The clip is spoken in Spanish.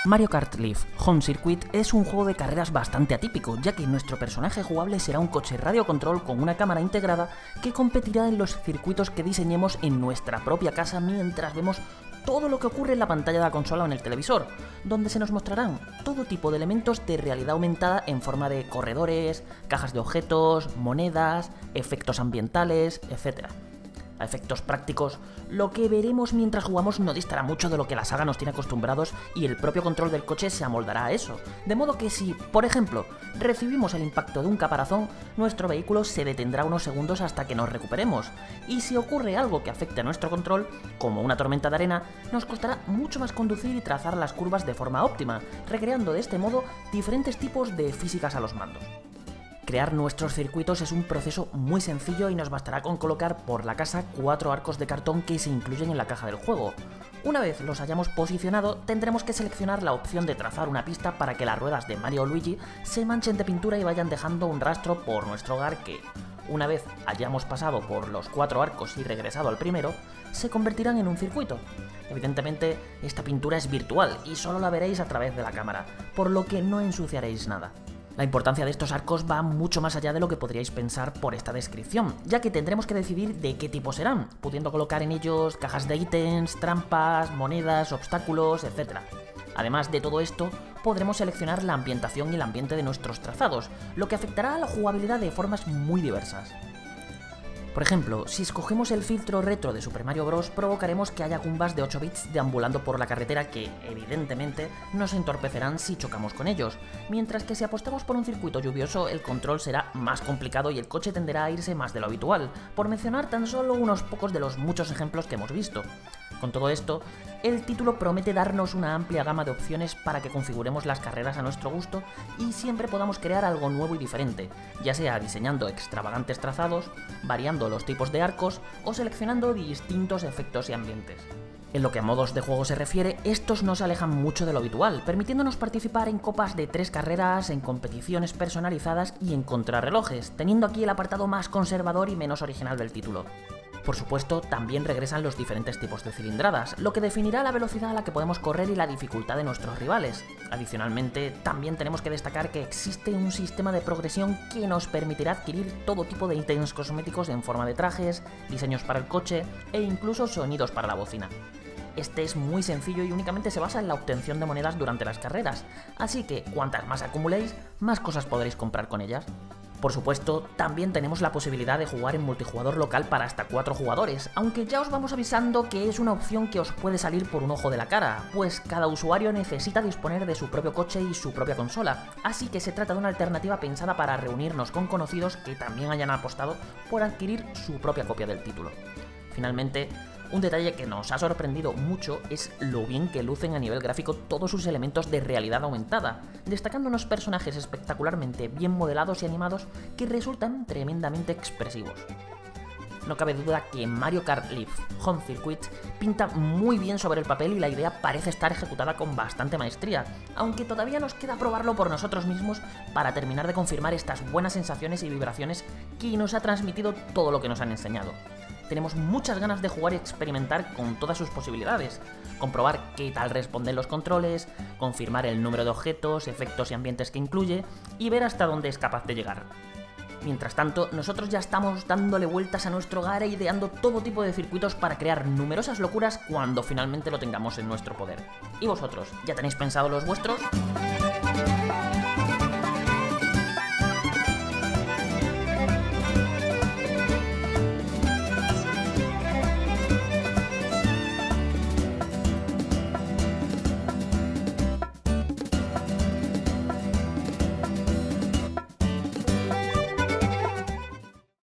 Mario Kart Live Home Circuit es un juego de carreras bastante atípico, ya que nuestro personaje jugable será un coche radio control con una cámara integrada que competirá en los circuitos que diseñemos en nuestra propia casa mientras vemos todo lo que ocurre en la pantalla de la consola o en el televisor, donde se nos mostrarán todo tipo de elementos de realidad aumentada en forma de corredores, cajas de objetos, monedas, efectos ambientales, etc. A efectos prácticos, lo que veremos mientras jugamos no distará mucho de lo que la saga nos tiene acostumbrados y el propio control del coche se amoldará a eso. De modo que si, por ejemplo, recibimos el impacto de un caparazón, nuestro vehículo se detendrá unos segundos hasta que nos recuperemos. Y si ocurre algo que afecte a nuestro control, como una tormenta de arena, nos costará mucho más conducir y trazar las curvas de forma óptima, recreando de este modo diferentes tipos de físicas a los mandos. Crear nuestros circuitos es un proceso muy sencillo y nos bastará con colocar por la casa 4 arcos de cartón que se incluyen en la caja del juego. Una vez los hayamos posicionado, tendremos que seleccionar la opción de trazar una pista para que las ruedas de Mario o Luigi se manchen de pintura y vayan dejando un rastro por nuestro hogar que, una vez hayamos pasado por los 4 arcos y regresado al primero, se convertirán en un circuito. Evidentemente, esta pintura es virtual y solo la veréis a través de la cámara, por lo que no ensuciaréis nada. La importancia de estos arcos va mucho más allá de lo que podríais pensar por esta descripción, ya que tendremos que decidir de qué tipo serán, pudiendo colocar en ellos cajas de ítems, trampas, monedas, obstáculos, etc. Además de todo esto, podremos seleccionar la ambientación y el ambiente de nuestros trazados, lo que afectará a la jugabilidad de formas muy diversas. Por ejemplo, si escogemos el filtro retro de Super Mario Bros, provocaremos que haya Goombas de 8 bits deambulando por la carretera que, evidentemente, nos entorpecerán si chocamos con ellos, mientras que si apostamos por un circuito lluvioso, el control será más complicado y el coche tenderá a irse más de lo habitual, por mencionar tan solo unos pocos de los muchos ejemplos que hemos visto. Con todo esto, el título promete darnos una amplia gama de opciones para que configuremos las carreras a nuestro gusto y siempre podamos crear algo nuevo y diferente, ya sea diseñando extravagantes trazados, variando los tipos de arcos o seleccionando distintos efectos y ambientes. En lo que a modos de juego se refiere, estos no se alejan mucho de lo habitual, permitiéndonos participar en copas de 3 carreras, en competiciones personalizadas y en contrarrelojes, teniendo aquí el apartado más conservador y menos original del título. Por supuesto, también regresan los diferentes tipos de cilindradas, lo que definirá la velocidad a la que podemos correr y la dificultad de nuestros rivales. Adicionalmente, también tenemos que destacar que existe un sistema de progresión que nos permitirá adquirir todo tipo de ítems cosméticos en forma de trajes, diseños para el coche e incluso sonidos para la bocina. Este es muy sencillo y únicamente se basa en la obtención de monedas durante las carreras, así que cuantas más acumuléis, más cosas podréis comprar con ellas. Por supuesto, también tenemos la posibilidad de jugar en multijugador local para hasta 4 jugadores, aunque ya os vamos avisando que es una opción que os puede salir por un ojo de la cara, pues cada usuario necesita disponer de su propio coche y su propia consola, así que se trata de una alternativa pensada para reunirnos con conocidos que también hayan apostado por adquirir su propia copia del título. Finalmente, un detalle que nos ha sorprendido mucho es lo bien que lucen a nivel gráfico todos sus elementos de realidad aumentada, destacando unos personajes espectacularmente bien modelados y animados que resultan tremendamente expresivos. No cabe duda que Mario Kart Live Home Circuit pinta muy bien sobre el papel y la idea parece estar ejecutada con bastante maestría, aunque todavía nos queda probarlo por nosotros mismos para terminar de confirmar estas buenas sensaciones y vibraciones que nos ha transmitido todo lo que nos han enseñado. Tenemos muchas ganas de jugar y experimentar con todas sus posibilidades, comprobar qué tal responden los controles, confirmar el número de objetos, efectos y ambientes que incluye y ver hasta dónde es capaz de llegar. Mientras tanto, nosotros ya estamos dándole vueltas a nuestro hogar e ideando todo tipo de circuitos para crear numerosas locuras cuando finalmente lo tengamos en nuestro poder. ¿Y vosotros? ¿Ya tenéis pensado los vuestros?